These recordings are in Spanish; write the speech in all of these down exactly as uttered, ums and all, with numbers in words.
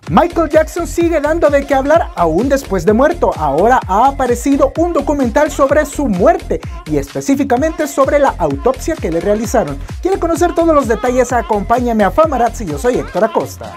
Michael Jackson sigue dando de qué hablar aún después de muerto. Ahora ha aparecido un documental sobre su muerte y específicamente sobre la autopsia que le realizaron. ¿Quiere conocer todos los detalles? Acompáñame a Famarazzi, yo soy Héctor Acosta.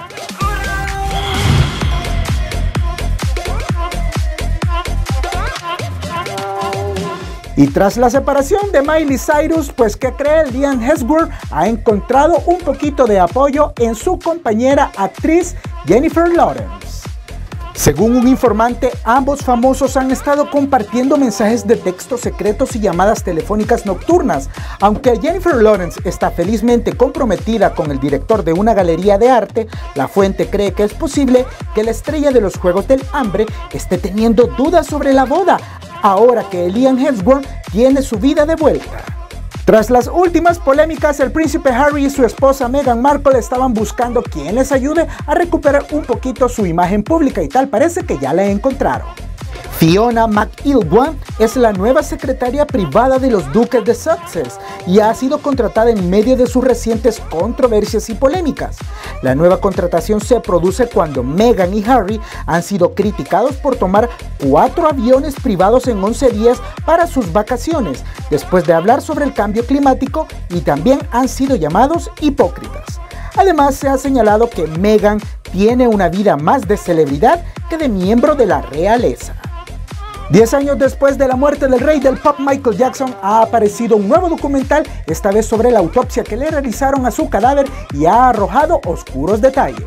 Y tras la separación de Miley Cyrus, pues ¿qué cree? Liam Hemsworth ha encontrado un poquito de apoyo en su compañera actriz Jennifer Lawrence. Según un informante, ambos famosos han estado compartiendo mensajes de texto secretos y llamadas telefónicas nocturnas. Aunque Jennifer Lawrence está felizmente comprometida con el director de una galería de arte, la fuente cree que es posible que la estrella de los Juegos del Hambre esté teniendo dudas sobre la boda, ahora que Liam Hemsworth tiene su vida de vuelta. Tras las últimas polémicas, el príncipe Harry y su esposa Meghan Markle estaban buscando quien les ayude a recuperar un poquito su imagen pública y tal parece que ya la encontraron. Fiona McElwain es la nueva secretaria privada de los duques de Sussex y ha sido contratada en medio de sus recientes controversias y polémicas. La nueva contratación se produce cuando Meghan y Harry han sido criticados por tomar cuatro aviones privados en once días para sus vacaciones, después de hablar sobre el cambio climático, y también han sido llamados hipócritas. Además, se ha señalado que Meghan tiene una vida más de celebridad que de miembro de la realeza. Diez años después de la muerte del rey del pop Michael Jackson, ha aparecido un nuevo documental, esta vez sobre la autopsia que le realizaron a su cadáver, y ha arrojado oscuros detalles.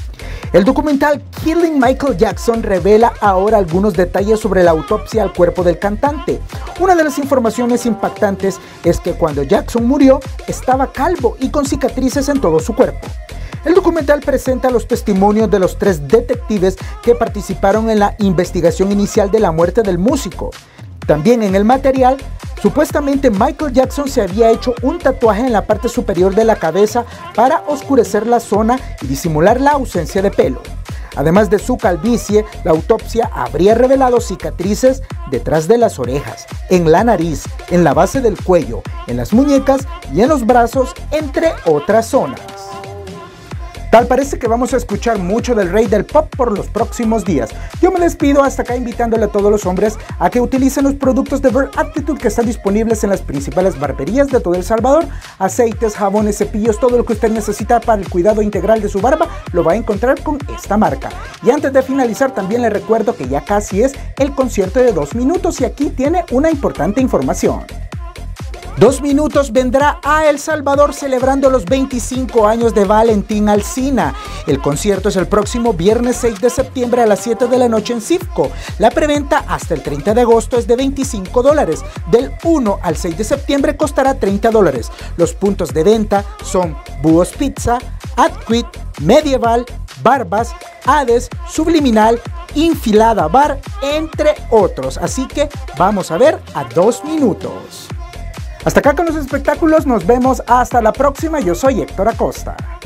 El documental Killing Michael Jackson revela ahora algunos detalles sobre la autopsia al cuerpo del cantante. Una de las informaciones impactantes es que cuando Jackson murió, estaba calvo y con cicatrices en todo su cuerpo. El documental presenta los testimonios de los tres detectives que participaron en la investigación inicial de la muerte del músico. También en el material, supuestamente Michael Jackson se había hecho un tatuaje en la parte superior de la cabeza para oscurecer la zona y disimular la ausencia de pelo. Además de su calvicie, la autopsia habría revelado cicatrices detrás de las orejas, en la nariz, en la base del cuello, en las muñecas y en los brazos, entre otras zonas. Tal parece que vamos a escuchar mucho del rey del pop por los próximos días. Yo me despido hasta acá invitándole a todos los hombres a que utilicen los productos de Bare Attitude que están disponibles en las principales barberías de todo El Salvador. Aceites, jabones, cepillos, todo lo que usted necesita para el cuidado integral de su barba lo va a encontrar con esta marca. Y antes de finalizar, también le recuerdo que ya casi es el concierto de Dos Minutos y aquí tiene una importante información. Dos Minutos vendrá a El Salvador celebrando los veinticinco años de Valentín Alsina. El concierto es el próximo viernes seis de septiembre a las siete de la noche en Cifco. La preventa hasta el treinta de agosto es de veinticinco dólares. Del uno al seis de septiembre costará treinta dólares. Los puntos de venta son Búhos Pizza, Adquit, Medieval, Barbas, Hades, Subliminal, Infilada Bar, entre otros. Así que vamos a ver a Dos Minutos. Hasta acá con los espectáculos, nos vemos hasta la próxima. Yo soy Héctor Acosta.